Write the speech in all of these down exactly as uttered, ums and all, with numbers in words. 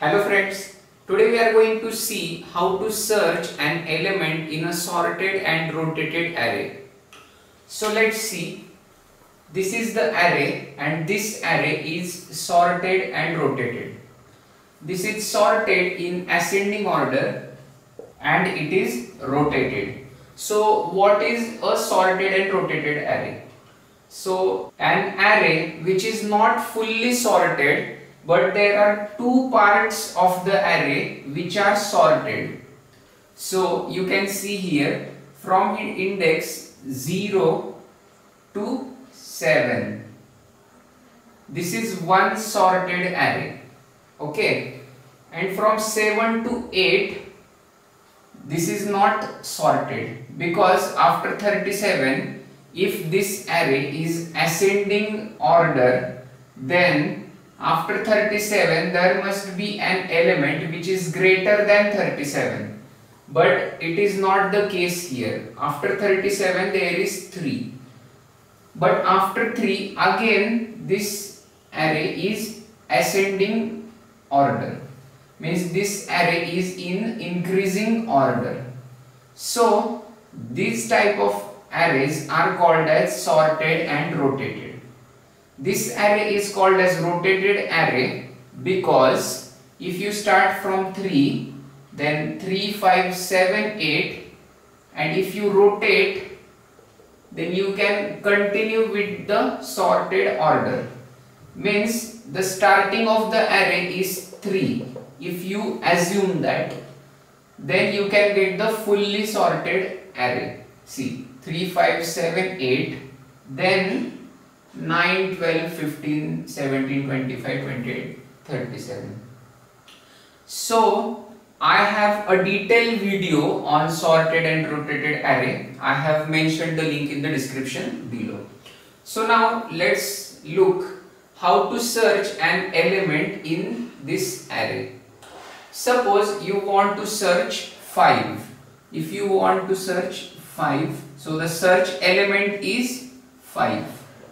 Hello friends, today we are going to see how to search an element in a sorted and rotated array. So let's see, this is the array and this array is sorted and rotated. This is sorted in ascending order and it is rotated. So what is a sorted and rotated array? So an array which is not fully sorted, but there are two parts of the array which are sorted. So you can see here from index zero to seven. This is one sorted array. Okay. And from seven to eight, this is not sorted, because after thirty-seven, if this array is ascending order, then after thirty-seven there must be an element which is greater than thirty-seven, but it is not the case here. After thirty-seven there is three, but after three again this array is ascending order, means this array is in increasing order. So these type of arrays are called as sorted and rotated. This array is called as rotated array because if you start from three, then three, five, seven, eight, and if you rotate, then you can continue with the sorted order. Means the starting of the array is three. If you assume that, then you can get the fully sorted array. See, three, five, seven, eight, then nine, twelve, fifteen, seventeen, twenty-five, twenty-eight, thirty-seven. So I have a detailed video on sorted and rotated array. I have mentioned the link in the description below. So now let's look how to search an element in this array. Suppose you want to search five. If you want to search five, so the search element is five.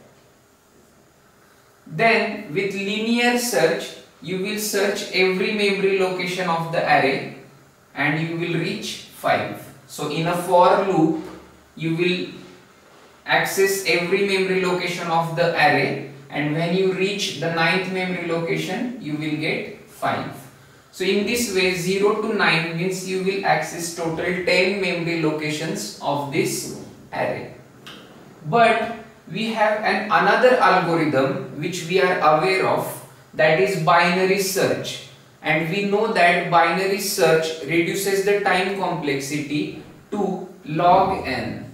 Then with linear search, you will search every memory location of the array and you will reach five. So in a for loop, you will access every memory location of the array, and when you reach the ninth memory location, you will get five. So in this way, zero to nine means you will access total ten memory locations of this array. But we have an another algorithm which we are aware of, that is binary search, and we know that binary search reduces the time complexity to log n.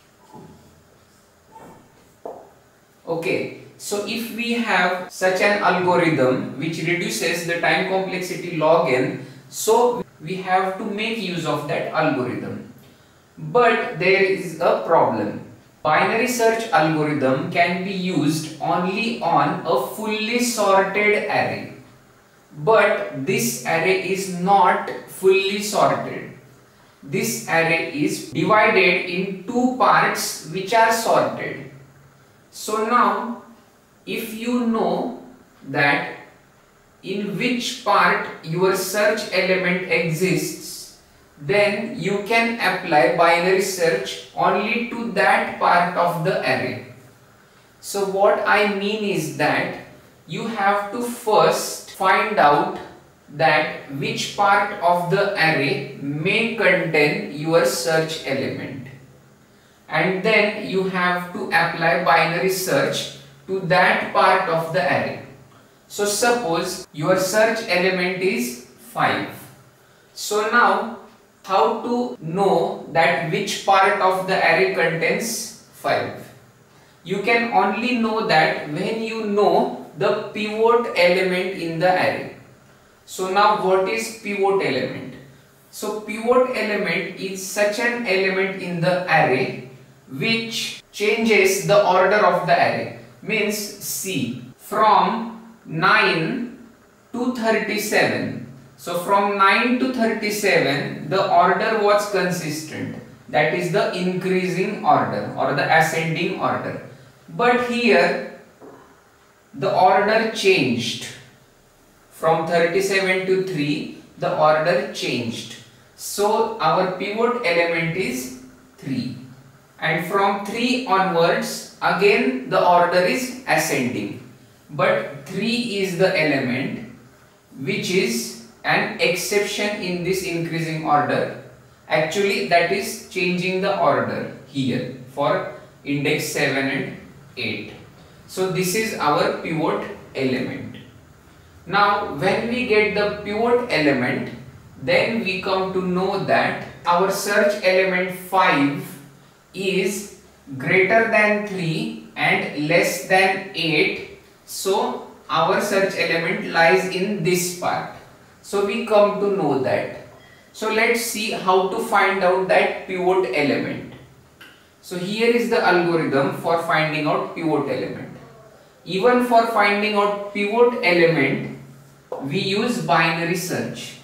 Okay, so if we have such an algorithm which reduces the time complexity log n, so we have to make use of that algorithm. But there is a problem. Binary search algorithm can be used only on a fully sorted array, but this array is not fully sorted. This array is divided in two parts which are sorted. So now if you know that in which part your search element exists, then you can apply binary search only to that part of the array. So what I mean is that you have to first find out that which part of the array may contain your search element, and then you have to apply binary search to that part of the array. So suppose your search element is five. So now how to know that which part of the array contains five? You can only know that when you know the pivot element in the array. So now what is pivot element? So pivot element is such an element in the array which changes the order of the array. Means see, from nine to thirty-seven. So from nine to thirty-seven, the order was consistent. That is the increasing order or the ascending order. But here the order changed. from thirty-seven to three, the order changed. So our pivot element is three. And from three onwards, again the order is ascending. But three is the element which is an exception in this increasing order. Actually, that is changing the order here for index seven and eight. So this is our pivot element. Now when we get the pivot element, then we come to know that our search element five is greater than three and less than eight. So our search element lies in this part. So we come to know that. So let's see how to find out that pivot element. So here is the algorithm for finding out pivot element. Even for finding out pivot element, we use binary search.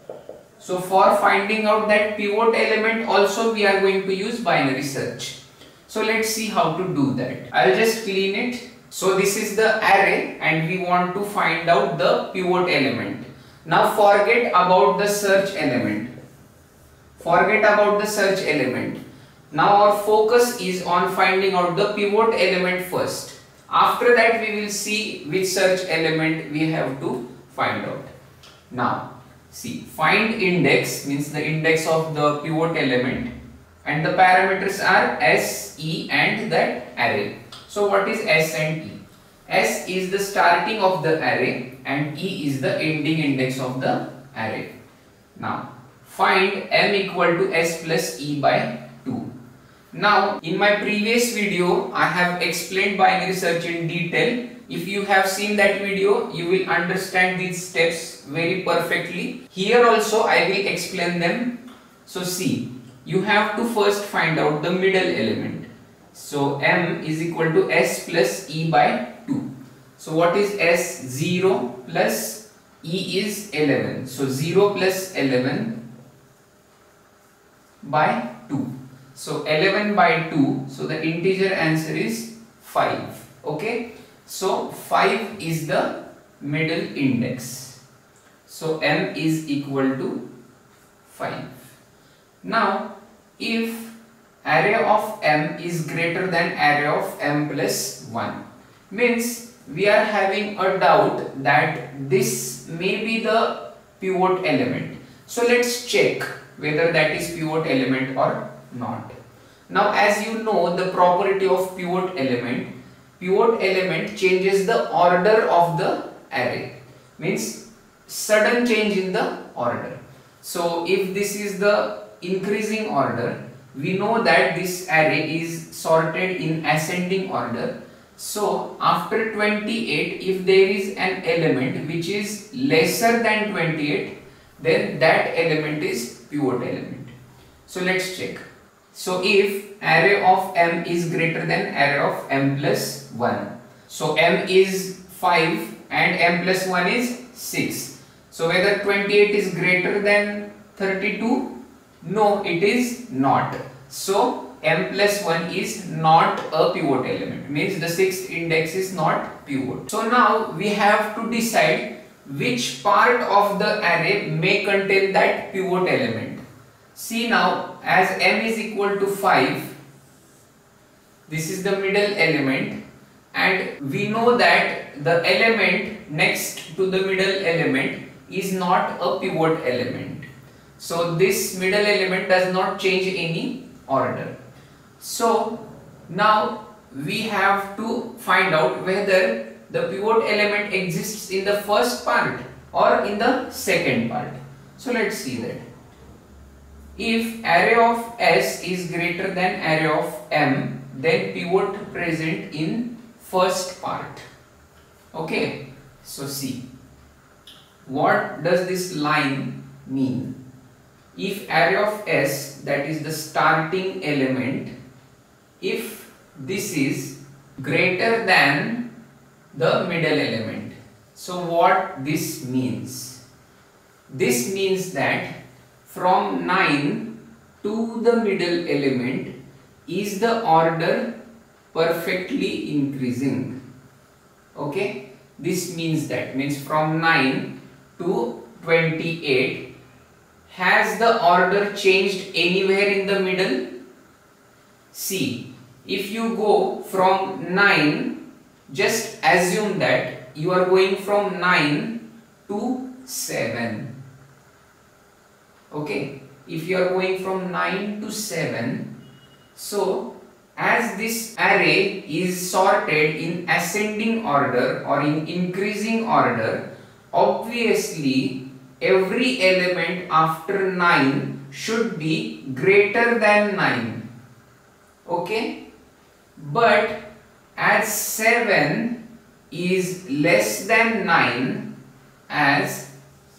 So for finding out that pivot element also we are going to use binary search. So let's see how to do that. I'll just clean it. So this is the array and we want to find out the pivot element. Now forget about the search element. Forget about the search element. Now our focus is on finding out the pivot element first. After that we will see which search element we have to find out. Now see, find index means the index of the pivot element, and the parameters are S, E and that array. So what is S and E? S is the starting of the array and E is the ending index of the array. Now find M equal to S plus E by two. Now in my previous video I have explained binary search in detail. If you have seen that video, you will understand these steps very perfectly. Here also I will explain them. So see, you have to first find out the middle element. So M is equal to S plus E by two. So what is S? zero plus E is eleven. So zero plus eleven by two. So eleven by two. So the integer answer is five. Okay. So five is the middle index. So M is equal to five. Now if array of M is greater than array of M plus one, means we are having a doubt that this may be the pivot element. So let's check whether that is pivot element or not. Now as you know the property of pivot element, pivot element changes the order of the array, means sudden change in the order. So if this is the increasing order, we know that this array is sorted in ascending order. So after twenty-eight, if there is an element which is lesser than twenty-eight, then that element is pivot element. So let's check. So if array of M is greater than array of M plus one, so M is five and M plus one is six. So whether twenty-eight is greater than thirty-two? No, it is not. So M plus one is not a pivot element, means the sixth index is not pivot. So now we have to decide which part of the array may contain that pivot element. See now, as M is equal to five, this is the middle element, and we know that the element next to the middle element is not a pivot element. So this middle element does not change any order. So now we have to find out whether the pivot element exists in the first part or in the second part. So let's see that. If array of S is greater than array of M, then pivot present in first part. Okay, so see, what does this line mean? If array of S, that is the starting element, if this is greater than the middle element, so what this means? This means that from nine to the middle element is the order perfectly increasing. Okay, this means that means from nine to twenty-eight, has the order changed anywhere in the middle? See, if you go from nine, just assume that you are going from nine to seven. Okay, if you are going from nine to seven, so as this array is sorted in ascending order or in increasing order, obviously every element after nine should be greater than nine. Okay, but as seven is less than nine, as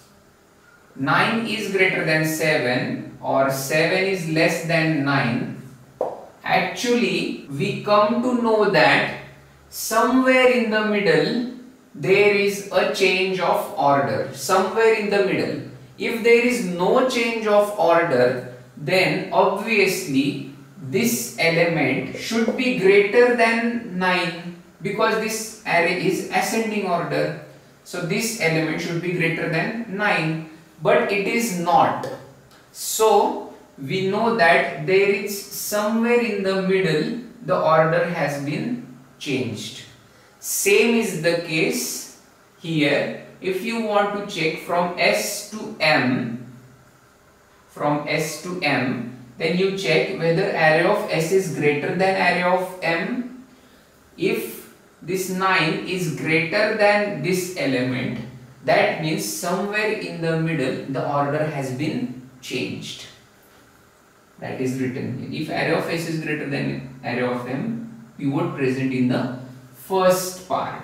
nine is greater than seven or seven is less than nine, actually we come to know that somewhere in the middle there is a change of order. Somewhere in the middle. If there is no change of order, then obviously this element should be greater than nine, because this array is ascending order. So this element should be greater than nine, but it is not. So we know that there is somewhere in the middle the order has been changed. Same is the case here. If you want to check from S to M, from S to M, then you check whether array of S is greater than array of M. If this nine is greater than this element, that means somewhere in the middle the order has been changed. That is written here. If array of S is greater than array of M, pivot present in the first part,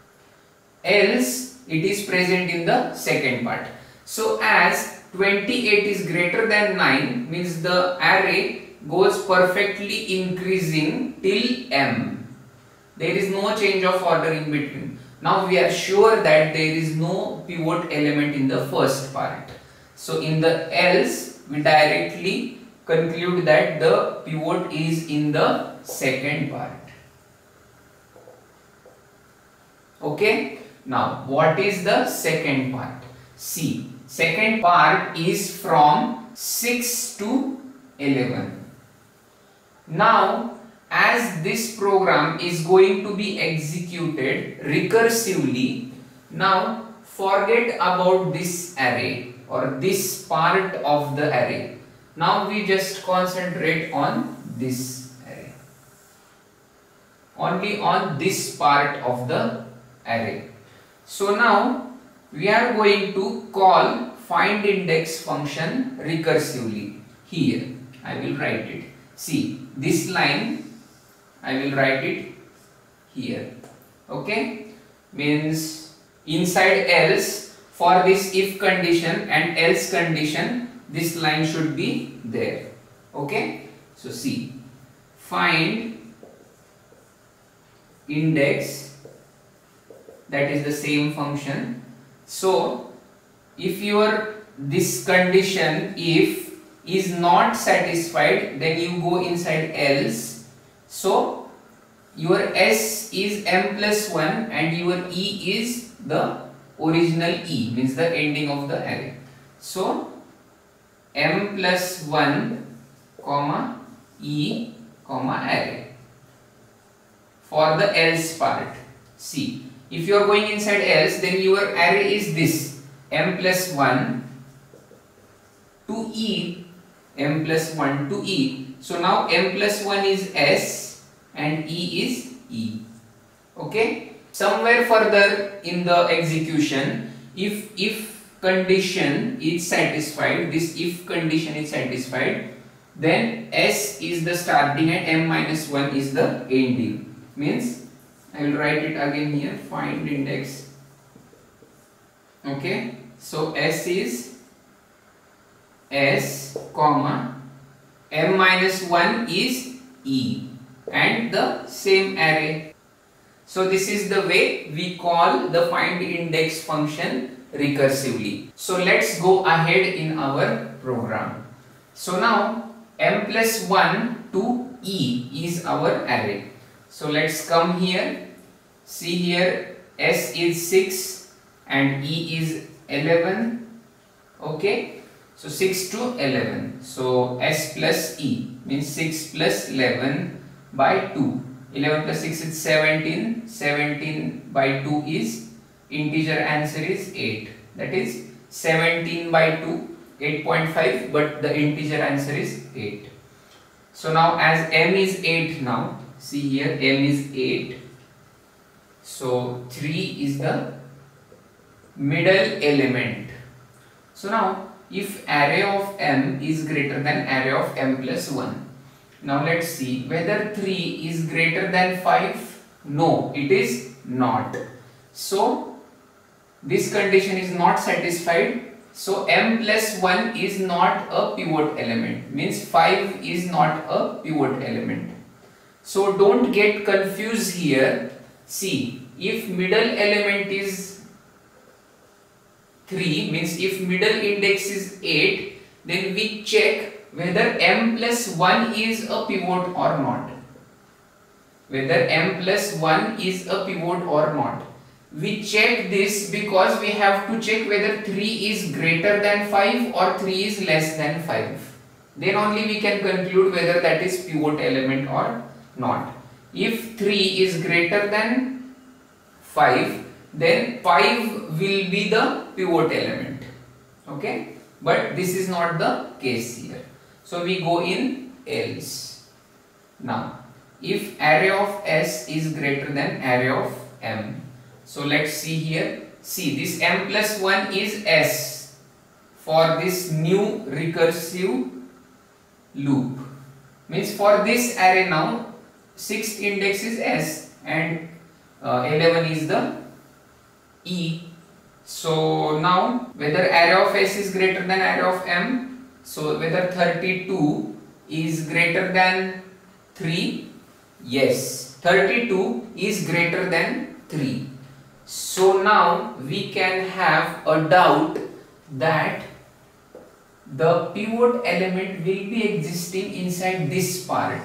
else it is present in the second part. So as twenty-eight is greater than nine, means the array goes perfectly increasing till M. There is no change of order in between. Now we are sure that there is no pivot element in the first part. So in the else, we directly conclude that the pivot is in the second part. Okay. Now what is the second part? See, second part is from six to eleven. Now as this program is going to be executed recursively, now forget about this array or this part of the array. Now we just concentrate on this array, only on this part of the array. So now we are going to call find index function recursively. Here I will write it. See, this line I will write it here. Okay, means inside else, for this if condition and else condition, this line should be there. Okay, so see, find index, that is the same function. So if your this condition if is not satisfied, then you go inside else. So your S is M plus one and your E is the original E, means the ending of the array. So M plus one comma E comma array for the else part. See, if you are going inside else, then your array is this M plus one to E, M plus one to E. So now M plus one is S and E is E. Okay. Somewhere further in the execution, if if condition is satisfied, this if condition is satisfied, then S is the starting and M minus one is the ending. Means I will write it again here, find index. Okay. So S is S comma M minus one is E and the same array. So this is the way we call the find index function recursively. So let's go ahead in our program. So now M plus one to E is our array. So let's come here. See here, S is six and E is eleven. Okay, so six to eleven. So S plus E means six plus eleven by two. eleven plus six is seventeen. seventeen by two is integer, answer is eight. That is seventeen by two, eight point five, but the integer answer is eight. So now as M is eight now, see here M is eight. So three is the middle element. So now if array of M is greater than array of M plus one. Now let's see whether three is greater than five. No, it is not. So this condition is not satisfied. So M plus one is not a pivot element, means five is not a pivot element. So don't get confused here. See, if middle element is three, means if middle index is eight, then we check whether M plus one is a pivot or not. Whether M plus one is a pivot or not. We check this because we have to check whether three is greater than five or three is less than five. Then only we can conclude whether that is pivot element or not. If three is greater than five, then five will be the pivot element. Okay, but this is not the case here. So we go in else. Now if array of S is greater than array of M. So let's see here. See, this M plus one is S for this new recursive loop. Means for this array now, sixth index is S and uh, eleven is the E. So now whether array of S is greater than array of M. So whether thirty-two is greater than three. Yes, thirty-two is greater than three. So now we can have a doubt that the pivot element will be existing inside this part,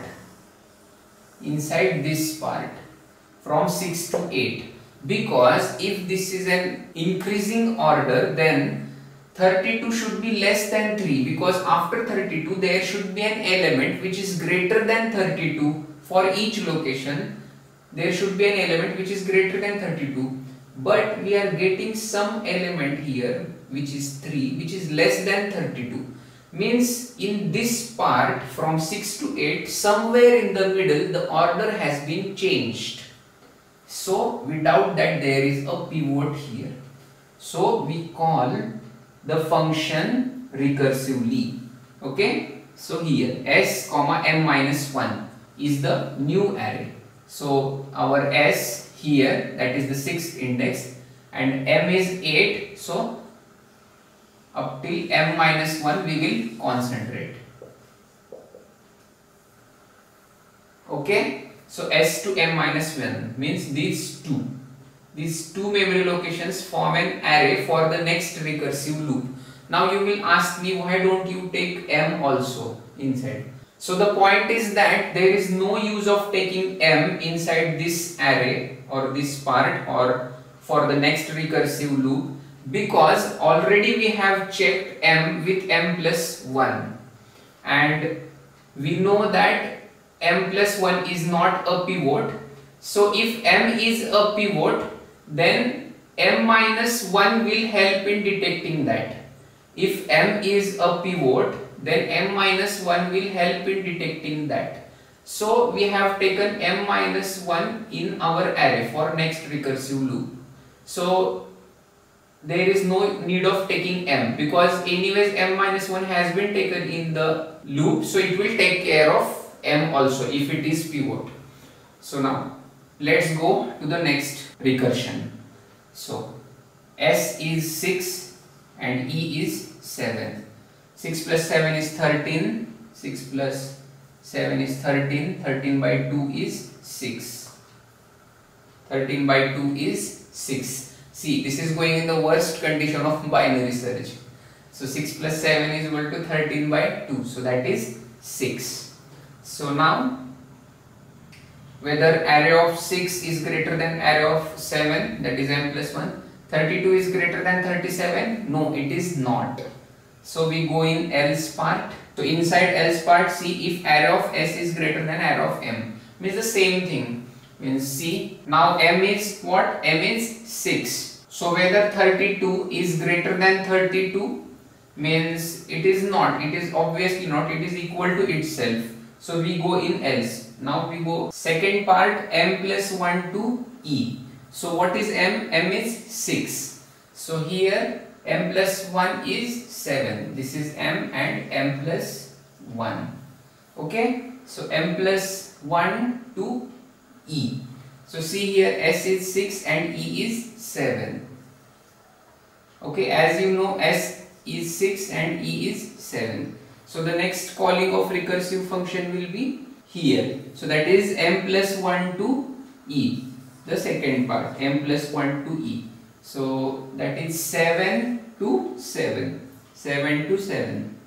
inside this part from six to eight, because if this is an increasing order, then thirty-two should be less than three, because after thirty-two there should be an element which is greater than thirty-two. For each location there should be an element which is greater than thirty-two. But we are getting some element here which is three, which is less than thirty-two. Means in this part from six to eight, somewhere in the middle the order has been changed. So we doubt that there is a pivot here. So we call the function recursively. Okay. So here S comma M minus one is the new array. So our S here, that is the sixth index, and M is eight, so up till M minus one we will concentrate. Okay, so S to M minus one means these two. These two memory locations form an array for the next recursive loop. Now you will ask me, why don't you take M also inside? So the point is that there is no use of taking M inside this array or this part or for the next recursive loop, because already we have checked M with M plus one and we know that M plus one is not a pivot. So if M is a pivot, then M minus one will help in detecting that. If M is a pivot, then M minus one will help in detecting that. So we have taken M minus one in our array for next recursive loop. So there is no need of taking M, because anyways M minus one has been taken in the loop, so it will take care of M also if it is pivot. So now let's go to the next recursion. So S is six and E is seven. six plus seven is thirteen, six plus seven is thirteen, thirteen by two is six, thirteen by two is six. See, this is going in the worst condition of binary search. So six plus seven is equal to thirteen by two, so that is six. So now whether array of six is greater than array of seven, that is M plus one, thirty-two is greater than thirty-seven? No, it is not. So we go in else part. So inside else part, see if array of S is greater than array of M. Means the same thing. Means see, now M is what? M is six. So whether thirty-two is greater than thirty-two, means it is not. It is obviously not. It is equal to itself. So we go in else. Now we go second part, M plus one to E. So what is M? M is six. So here M plus one is seven. This is M and M plus one. Okay. So M plus one to E. So see here S is six and E is seven. Okay. As you know, S is six and E is seven. So the next calling of recursive function will be here. So that is M plus one to E. The second part, M plus one to E. So that is seven to seven. seven to seven.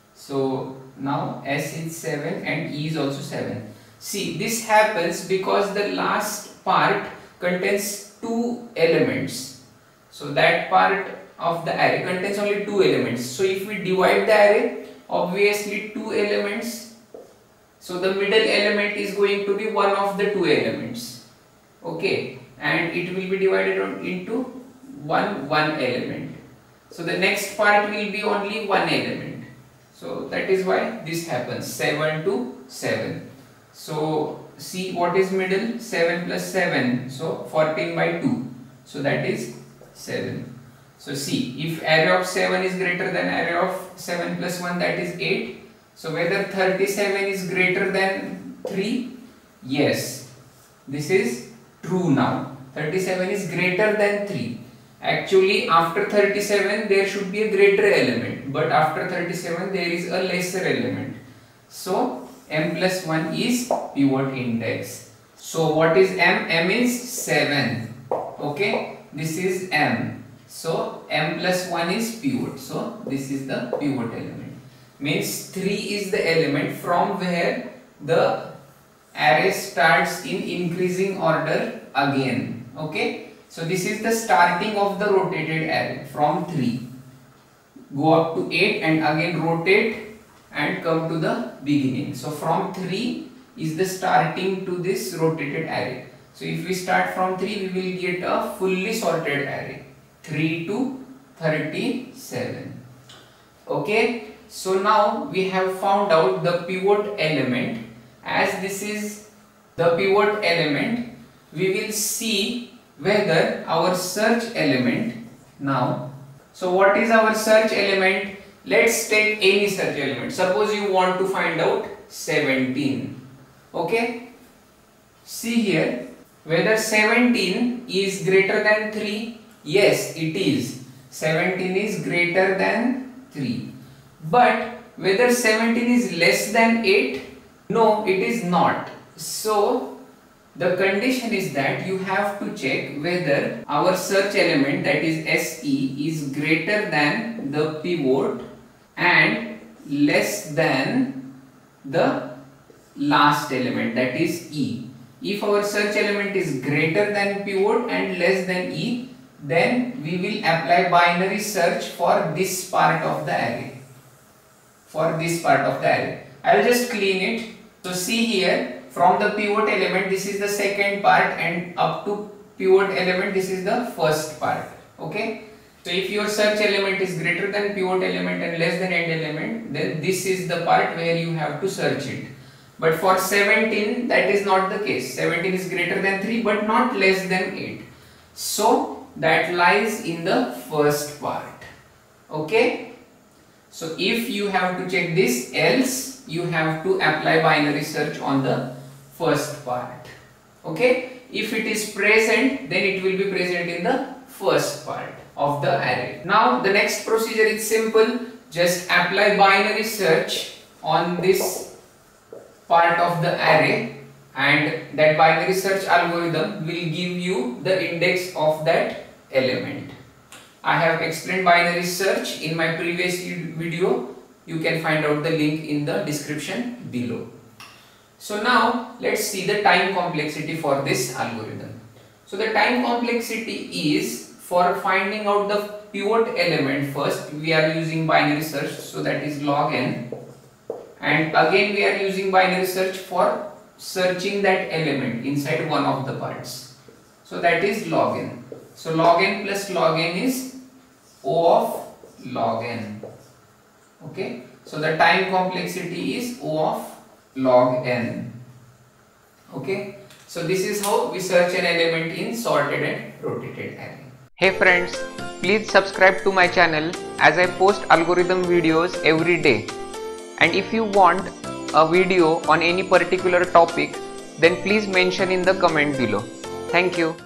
So now S is seven and E is also seven. See, this happens because the last part contains two elements. So that part of the array contains only two elements. So if we divide the array, obviously two elements. So the middle element is going to be one of the two elements. Okay, and it will be divided on into one one element. So the next part will be only one element. So that is why this happens, seven to seven. So see what is middle, seven plus seven, so fourteen by two. So that is seven. So see, if array of seven is greater than array of seven plus one, that is eight. So whether thirty-seven is greater than three? Yes, this is true now. thirty-seven is greater than three. Actually after thirty-seven there should be a greater element, but after thirty-seven there is a lesser element. So M plus one is pivot index. So what is M? M is seven. Okay, this is M. So M plus one is pivot. So this is the pivot element. Means three is the element from where the array starts in increasing order again. Okay, so this is the starting of the rotated array from three. Go up to eight and again rotate and come to the beginning. So from three is the starting to this rotated array. So if we start from three, we will get a fully sorted array, three to thirty-seven. Okay, so now we have found out the pivot element. As this is the pivot element, we will see whether our search element now. So what is our search element? Let's take any search element. Suppose you want to find out seventeen. Okay, see here whether seventeen is greater than three. Yes, it is. seventeen is greater than three. But whether seventeen is less than eight? No, it is not. So the condition is that you have to check whether our search element, that is S E, is greater than the pivot and less than the last element, that is E. If our search element is greater than pivot and less than E, then we will apply binary search for this part of the array. For this part of the array. I will just clean it. So see here, from the pivot element, this is the second part, and up to pivot element, this is the first part. Okay. So if your search element is greater than pivot element and less than end element, then this is the part where you have to search it. But for seventeen, that is not the case. seventeen is greater than three but not less than eight. So that lies in the first part. Okay. So if you have to check this, else you have to apply binary search on the first part. Okay. If it is present, then it will be present in the first part of the array. Now the next procedure is simple. Just apply binary search on this part of the array, and that binary search algorithm will give you the index of that element. I have explained binary search in my previous video. You can find out the link in the description below. So now let's see the time complexity for this algorithm. So the time complexity is for finding out the pivot element, first we are using binary search, so that is log n, and again we are using binary search for searching that element inside one of the parts, so that is log n. So log n plus log n is O of log n. Okay, so the time complexity is O of log n. Okay, so this is how we search an element in sorted and rotated array. Hey friends, please subscribe to my channel as I post algorithm videos every day. And if you want a video on any particular topic, then please mention in the comment below. Thank you.